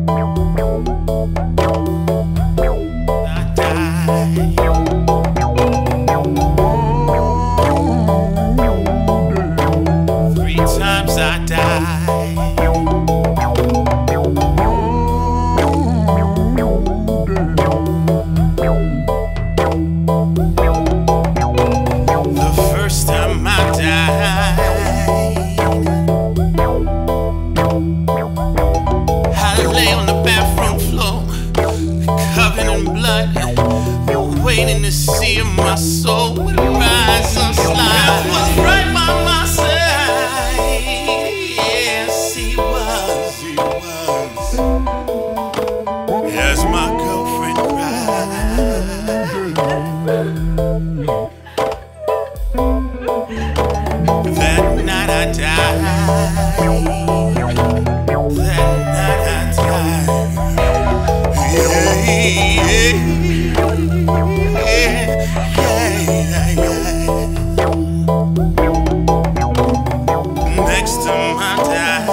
Waiting to see if my soul would rise or slide. I was right by my side. Yes, he was. As my girlfriend cried. That night I died. That night I died. Yeah. Next time I die,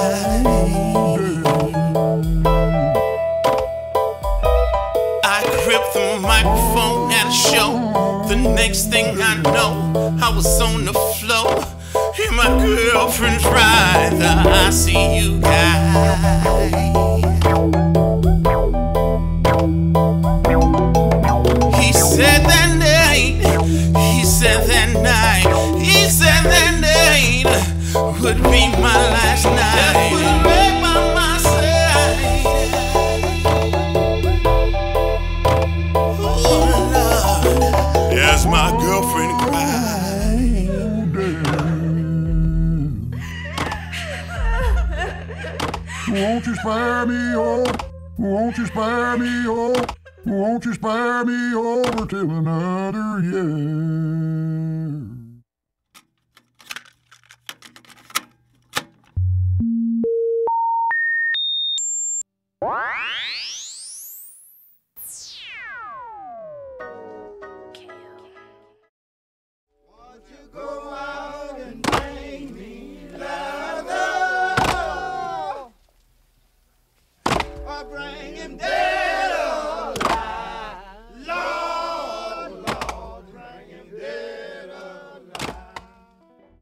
I gripped the microphone at a show. The next thing I know, I was on the floor. Hear my girlfriend's ride the ICU guy. He said that night, he said that night, he said that night would be my last night. That would break by my side. Oh Lord, as my girlfriend cried. Won't you spare me, oh? Won't you spare me, oh? Won't you spare me over till another year? Won't you go out and bring me Lazarus? Or bring him down?